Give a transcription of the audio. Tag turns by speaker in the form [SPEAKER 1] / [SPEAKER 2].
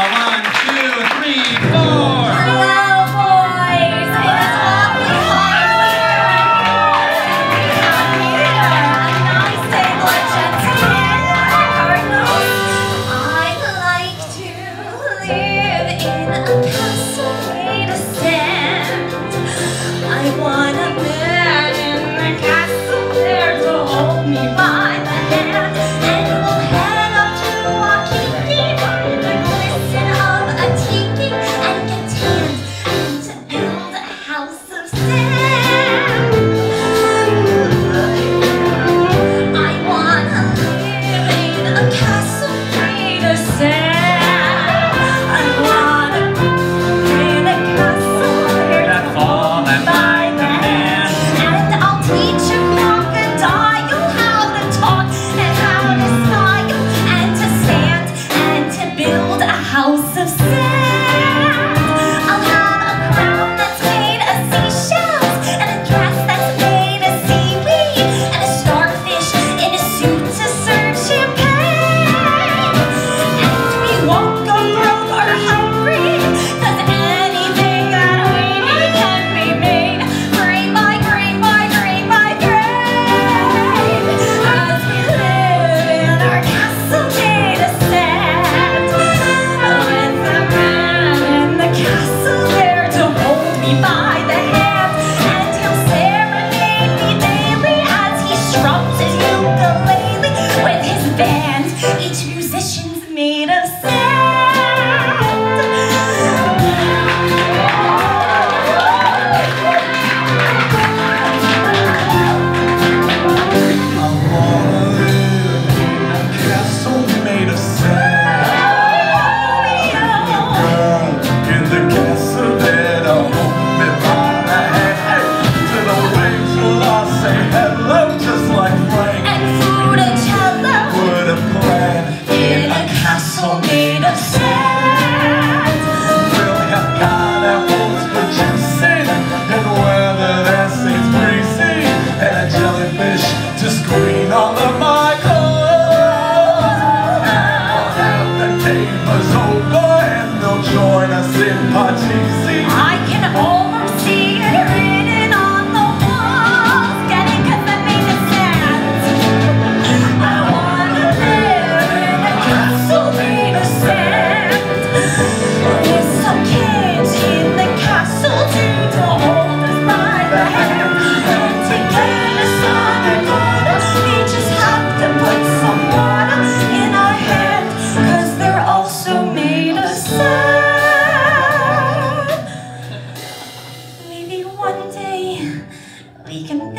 [SPEAKER 1] 1, 2, 3, 4.
[SPEAKER 2] Hello, boys. It is awfully hot here. A nice table of gentlemen, cardinals. I'd like to live in a castle made of sand. I want a man in the castle there to hold me by the hand, and we'll head up to Waikiki by the glisten of a tiki and get tanned and to build a house of sand. I wanna live in a castle made of sand. I wanna live in a castle where
[SPEAKER 1] That fall and
[SPEAKER 2] by the hand, and I'll teach a crocodile how to talk and how to smile and to stand and to build a house of sand. I'll have a crown that's made of seashells and a dress that's made of seaweed and a starfish in a suit to serve champagne. And we won't go broke or hungry, 'cause anything that we need can be made grain by grain by grain by grain. As we live in our castle made of sand, with a man in the castle there to hold me by the hand, and he'll serenade me daily as he strums his ukulele with his band. Each musician's made of sand.
[SPEAKER 3] I wanna live in a castle made of sand. Girl in the castle that'll hold me by the hand. Hey, to the waves will I say hello just like Frank
[SPEAKER 2] And Fruiticello
[SPEAKER 3] would have planned
[SPEAKER 2] in a castle made of sand.
[SPEAKER 3] Really a guy that wants producing and weather that stays breezy and a jellyfish to screen all of my clothes. And we'll have the gamers over and they'll join us in Parcheesi.
[SPEAKER 2] I can almost see it written on the walls. Get it 'cause I'm made of sand. I wanna live in a castle made of sand, with some kids in the castle too to hold us by the hand. And to get us on our water, we just have to put some water in our hand, 'cause they're also made of sand. Maybe one day we can